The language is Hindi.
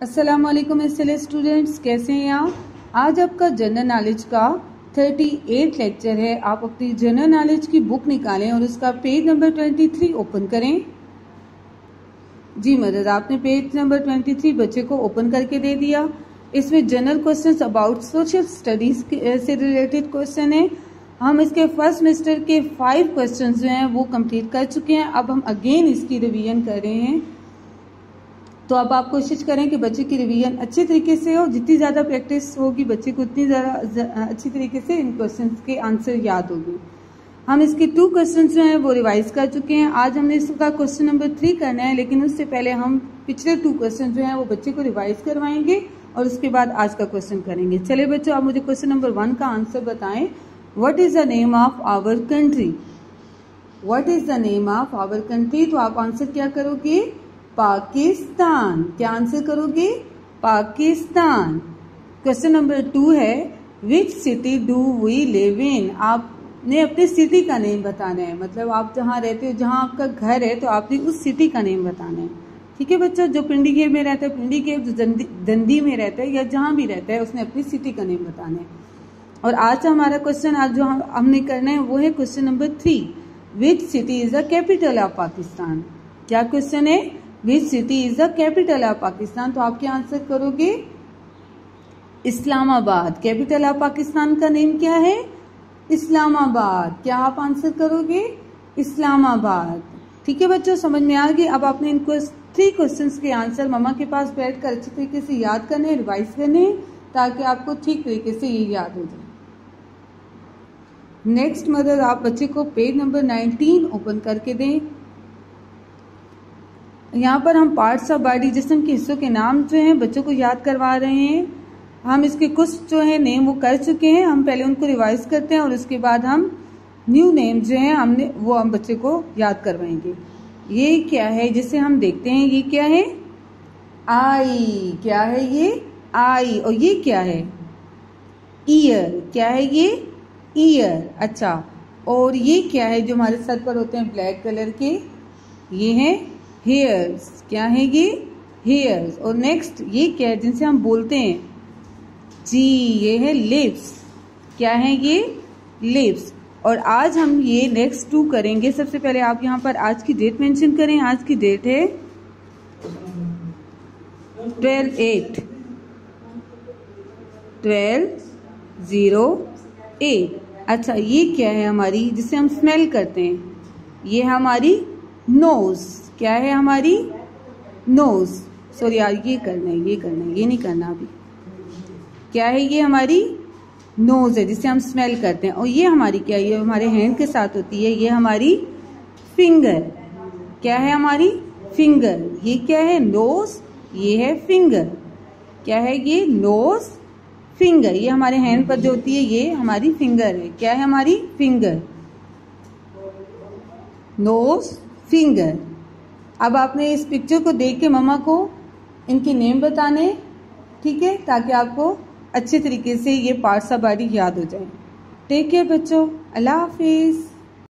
अस्सलाम वालेकुम स्टूडेंट्स, कैसे हैं आप। आज आपका जनरल नॉलेज का 38 लेक्चर है। आप अपनी जनरल नॉलेज की बुक निकालें और उसका पेज नंबर 23 ओपन करें। जी मदद, आपने पेज नंबर 23 बच्चे को ओपन करके दे दिया। इसमें general questions about social studies से रिलेटेड क्वेश्चन है। हम इसके फर्स्ट सेमेस्टर के 5 क्वेश्चंस जो हैं वो कंप्लीट कर चुके हैं। अब हम अगेन इसकी रिवीजन कर रहे हैं। तो अब आप कोशिश करें कि बच्चे की रिवीजन अच्छे तरीके से हो। जितनी ज़्यादा प्रैक्टिस होगी बच्चे को उतनी ज़्यादा अच्छी तरीके से इन क्वेश्चंस के आंसर याद होंगे। हम इसके 2 क्वेश्चंस जो हैं वो रिवाइज कर चुके हैं। आज हमने इसका क्वेश्चन नंबर 3 करना है, लेकिन उससे पहले हम पिछले 2 क्वेश्चन जो हैं वो बच्चे को रिवाइज करवाएंगे और उसके बाद आज का क्वेश्चन करेंगे। चलिए बच्चों, आप मुझे क्वेश्चन नंबर 1 का आंसर बताएं। What is the name of our country. What is the name of our country. तो आप आंसर क्या करोगे? पाकिस्तान। क्या आंसर करोगे? पाकिस्तान। क्वेश्चन नंबर 2 है, which city do we live in. आपने अपने सिटी का नेम बताना है, मतलब आप जहाँ रहते हो, जहाँ आपका घर है, तो आपने उस सिटी का नेम बताना है। ठीक है बच्चों, जो पिंडीगेव में रहता है पिंडीगेव, जो दंडी में रहता है या जहाँ भी रहता है उसने अपनी सिटी का नेम बताना है। और आज हमारा क्वेश्चन आज जो हमने करना है वो है question number 3, which city is the capital of Pakistan. क्या क्वेश्चन है? Which city is the capital of Pakistan. तो आप क्या आंसर करोगे? इस्लामाबाद। कैपिटल ऑफ पाकिस्तान का नेम क्या है? इस्लामाबाद। क्या आप आंसर करोगे? इस्लामाबाद। ठीक है बच्चों, समझ में आ गई। अब आपने इनको 3 क्वेश्चंस के आंसर मम्मा के पास बैठकर अच्छी तरीके से याद करने, रिवाइज करने, ताकि आपको ठीक तरीके से ये याद हो जाए। नेक्स्ट मदर, आप बच्चे को पेज नंबर 19 ओपन करके दें। यहाँ पर हम पार्ट्स ऑफ बॉडी, जिस्म के हिस्सों के नाम जो हैं बच्चों को याद करवा रहे हैं। हम इसके कुछ जो है नेम वो कर चुके हैं, हम पहले उनको रिवाइज करते हैं और उसके बाद हम न्यू नेम जो हैं हम बच्चे को याद करवाएंगे। ये क्या है जिसे हम देखते हैं, ये क्या है? आई। क्या है ये? आई। और ये क्या है? ईयर। क्या है ये? ईयर। अच्छा, और ये क्या है जो हमारे सर पर होते हैं ब्लैक कलर के? ये है हेयर्स। क्या है ये? हेयर्स। और नेक्स्ट ये क्या है जिनसे हम बोलते हैं? जी, ये है लिप्स। क्या है ये? लिप्स। और आज हम ये नेक्स्ट 2 करेंगे। सबसे पहले आप यहाँ पर आज की डेट मेंशन करें। आज की डेट है 12/8 12/08। अच्छा, ये क्या है हमारी जिसे हम स्मेल करते हैं? ये है हमारी नोज। क्या है हमारी? नोज। सॉरी यार, ये करना है, ये करना है, ये नहीं करना अभी। क्या है? ये हमारी नोज है जिसे हम स्मेल करते हैं। और ये हमारी क्या है? ये हमारे हैंड के साथ होती है, ये हमारी फिंगर। क्या है हमारी? फिंगर। ये क्या है? नोज। ये है फिंगर। क्या है ये? Nose, finger. ये हमारे हैंड पर जो होती है ये हमारी फिंगर है। क्या है हमारी? फिंगर। Nose, finger. अब आपने इस पिक्चर को देख के मम्मा को इनके नेम बताने, ठीक है, ताकि आपको अच्छे तरीके से ये पार्ट्स ऑफ बॉडी याद हो जाए। टेक केयर बच्चों, अल्लाह हाफिज।